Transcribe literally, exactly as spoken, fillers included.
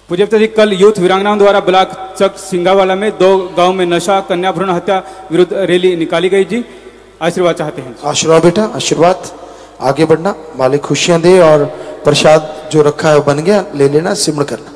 पूज्य पिताजी, कल यूथ वीरांगनाओं द्वारा ब्लॉक चक सिंगावाला में दो गांव में नशा कन्या भ्रूण हत्या विरुद्ध रैली निकाली गई जी। आशीर्वाद चाहते हैं। आशीर्वाद बेटा, आशीर्वाद। आगे बढ़ना, मालिक खुशियां दे और प्रसाद जो रखा है बन गया, ले लेना, सिमरण करना।